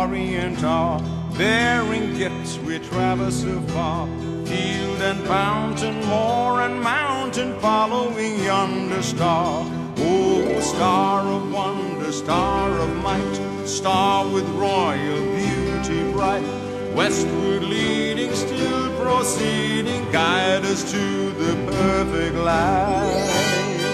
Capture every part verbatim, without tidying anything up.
Orient are, bearing gifts we traverse afar. Field and fountain, moor and mountain, following yonder star. Oh, star of wonder, star of might, star with royal beauty bright, westward leading, still proceeding, guide us to the perfect light.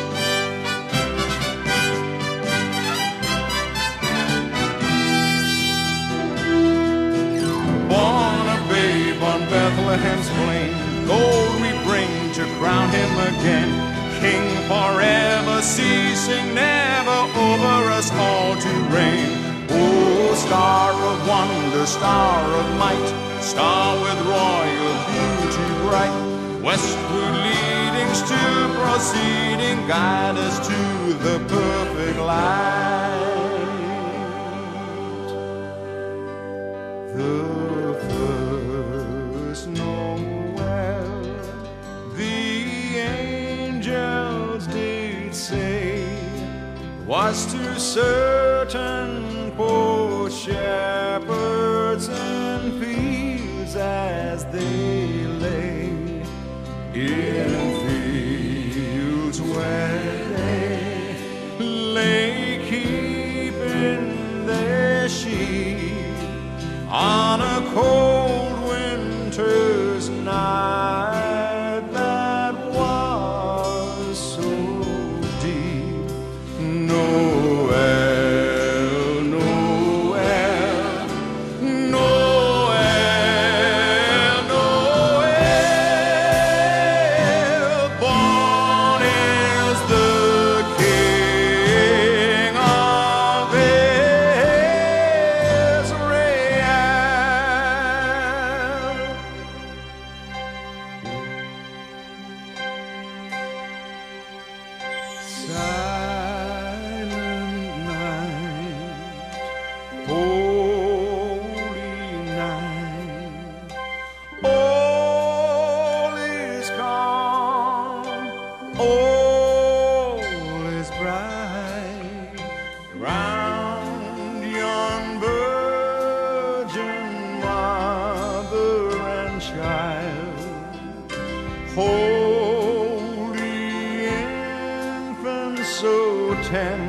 Born a babe on Bethlehem's plain, gold we bring to crown him again. King forever, ceasing never, over us all to reign. Oh, star of wonder, star of might, star with royal beauty bright, westward leading, still proceeding, guide us to the perfect light. The first Noel, the angels did say, was to certain poor shepherds in fields as they lay, in fields where they lay keeping their sheep on a cold winter's night that was so deep. Noel, Noel, Noel, Noel, born is the King of Silent night, holy night, all is calm, all is bright, round yon virgin mother and child, holy infant so tender,